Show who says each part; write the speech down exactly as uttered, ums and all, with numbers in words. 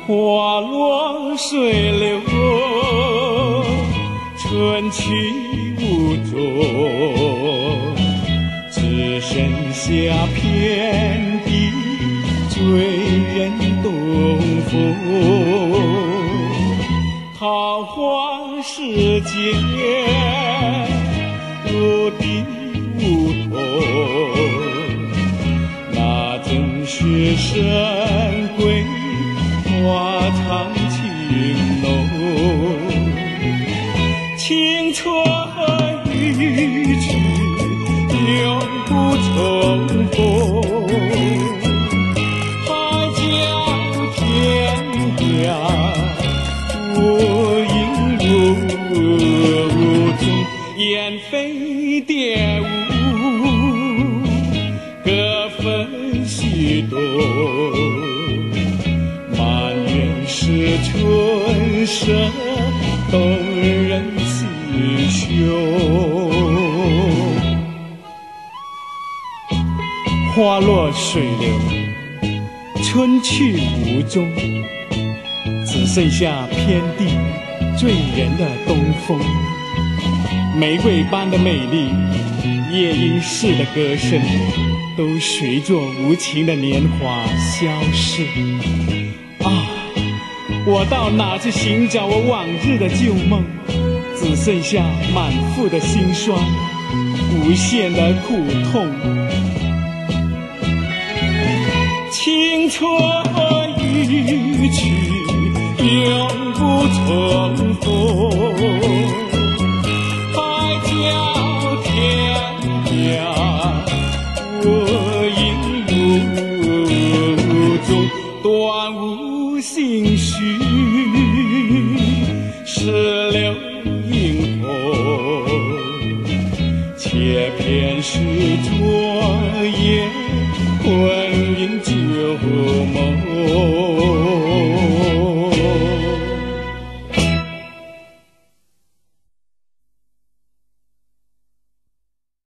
Speaker 1: 花落水流，春去无踪，只剩下遍地醉人东风。桃花世间，落地无踪，那正是神归花长情浓。青春一去永不重逢，海角天涯无影无踪，雁飞蝶舞各分西东，满园是春色动人心胸。花落水流，春去无踪，只剩下遍地醉人的东风。玫瑰般的美丽，夜莺似的歌声，都随着无情的年华消逝。啊，我到哪去寻找我往日的旧梦？只剩下满腹的辛酸，无限的苦痛。青春一去永不重逢，海角天涯无影无踪，断无心绪，是流萤红，且偏是